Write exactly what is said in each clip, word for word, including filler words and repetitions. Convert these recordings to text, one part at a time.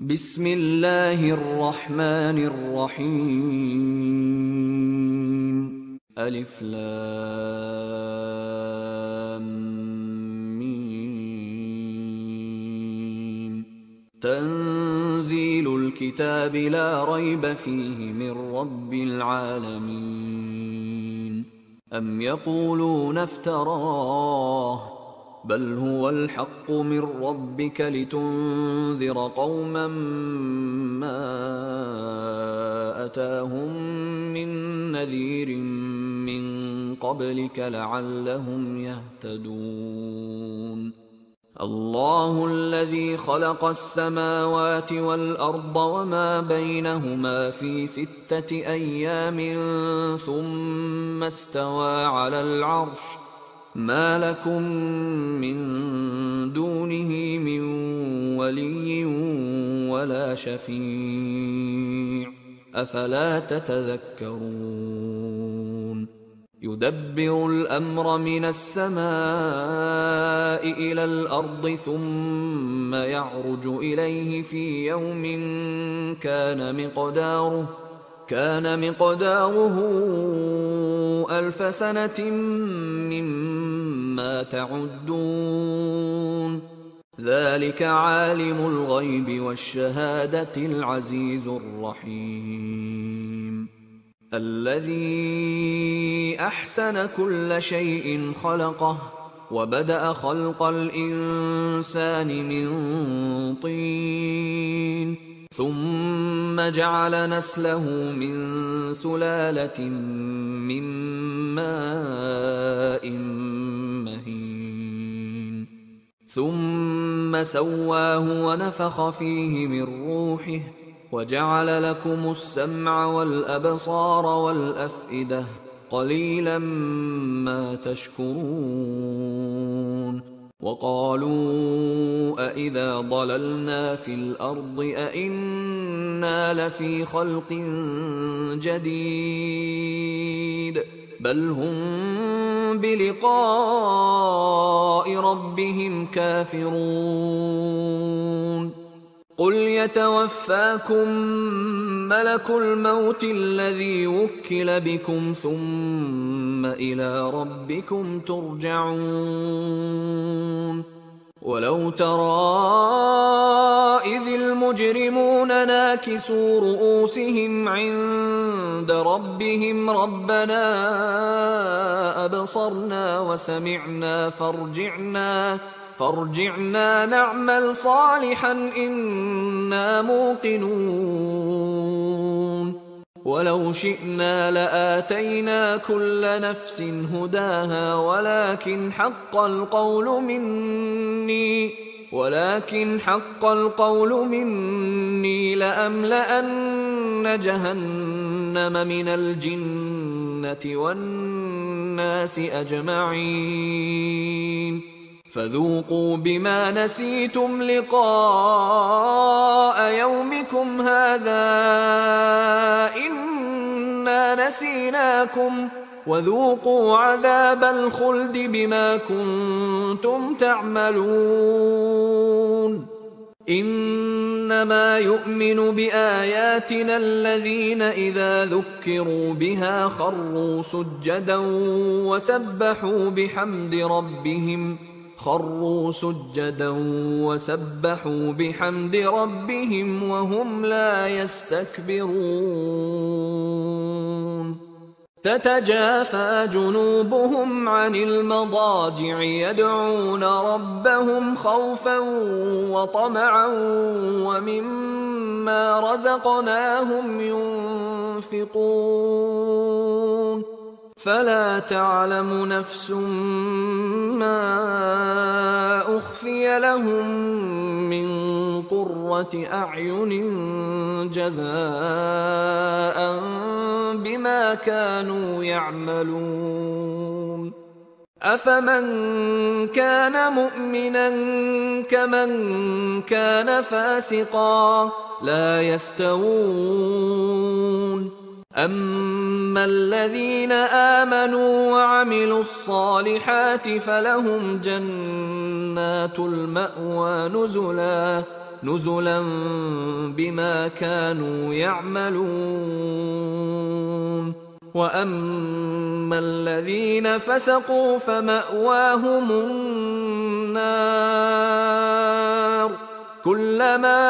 بسم الله الرحمن الرحيم. ألف لام ميم. تنزيل الكتاب لا ريب فيه من رب العالمين. أم يقولون افتراه بل هو الحق من ربك لتنذر قوما ما أتاهم من نذير من قبلك لعلهم يهتدون. الله الذي خلق السماوات والأرض وما بينهما في ستة أيام ثم استوى على العرش ما لكم من دونه من ولي ولا شفيع أفلا تتذكرون. يدبر الأمر من السماء إلى الأرض ثم يعرج إليه في يوم كان مقداره كان مقداره ألف سنة مما تعدون. ذلك عالم الغيب والشهادة العزيز الرحيم. الذي أحسن كل شيء خلقه وبدأ خلق الإنسان من طين ثم جعل نسله من سلالة من ماء مهين ثم سواه ونفخ فيه من روحه وجعل لكم السمع والأبصار والأفئدة قليلا ما تشكرون. وقالوا أإذا ضللنا في الأرض أإنا لفي خلق جديد بل هم بلقاء ربهم كافرون. قل يتوفاكم ملك الموت الذي وكل بكم ثم إلى ربكم ترجعون. ولو ترى إذ المجرمون ناكسوا رؤوسهم عند ربهم ربنا أبصرنا وسمعنا فارجعنا فارجعنا نعمل صالحا إنا موقنون. ولو شئنا لآتينا كل نفس هداها ولكن حق القول مني ولكن حق القول مني لأملأن جهنم من الجنة والناس أجمعين. فذوقوا بما نسيتم لقاء يومكم هذا إنا نسيناكم وذوقوا عذاب الخلد بما كنتم تعملون. إنما يؤمن بآياتنا الذين إذا ذكروا بها خروا سجدا وسبحوا بحمد ربهم خروا سجدا وسبحوا بحمد ربهم وهم لا يستكبرون. تتجافى جنوبهم عن المضاجع يدعون ربهم خوفا وطمعا ومما رزقناهم ينفقون. فلا تعلم نفس ما أخفي لهم من قرة أعين جزاء بما كانوا يعملون. أفمن كان مؤمنا كمن كان فاسقا لا يستوون. أما الذين آمنوا وعملوا الصالحات فلهم جنات المأوى نزلا نزلا بما كانوا يعملون. وأما الذين فسقوا فمأواهم النار كلما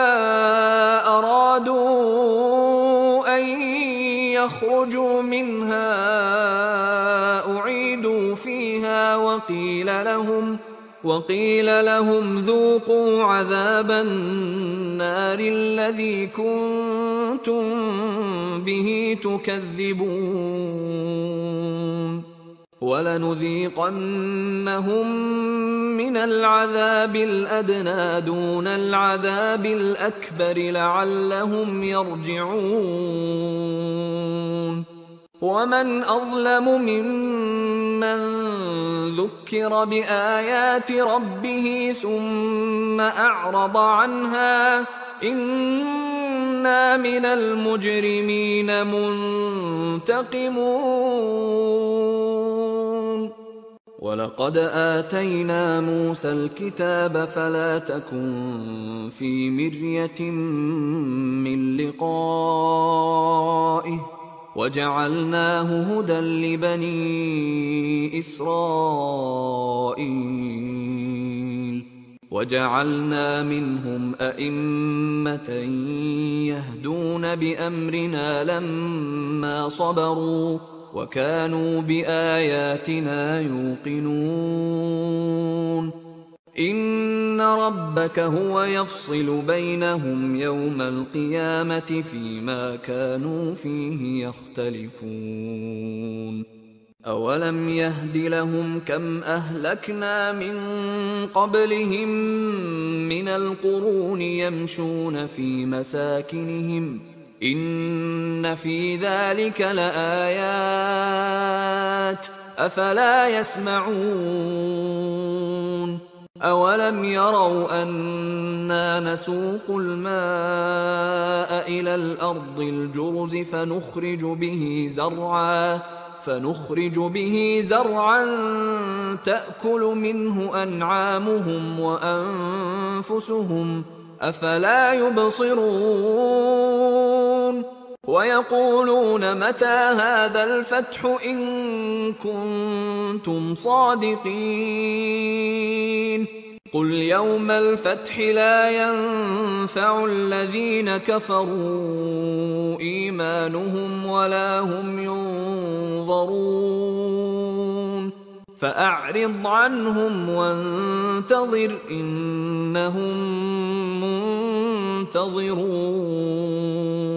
أرادوا أن يخرجوا منها أعيدوا فيها وقيل لهم وقيل لهم ذوقوا عذاب النار الذي كنتم به تكذبون. ولنذيقنهم من العذاب الأدنى دون العذاب الأكبر لعلهم يرجعون. ومن أظلم ممن ذكر بآيات ربه ثم أعرض عنها إنا من المجرمين منتقمون. ولقد آتينا موسى الكتاب فلا تكن في مرية من لقائه وجعلناه هدى لبني إسرائيل وجعلنا منهم أئمة يهدون بأمرنا لما صبروا وكانوا بآياتنا يوقنون. إن ربك هو يفصل بينهم يوم القيامة فيما كانوا فيه يختلفون. أولم يهد لهم كم أهلكنا من قبلهم من القرون يمشون في مساكنهم إن في ذلك لآيات أفلا يسمعون. أولم يروا أنا نسوق الماء إلى الأرض الجرز فنخرج به زرعا فنخرج به زرعا تأكل منه أنعامهم وأنفسهم أفلا يبصرون. ويقولون متى هذا الفتح إن كنتم صادقين قل يوم الفتح لا ينفع الذين كفروا إيمانهم ولا هم ينظرون. فأعرض عنهم وانتظر إنهم منتظرون.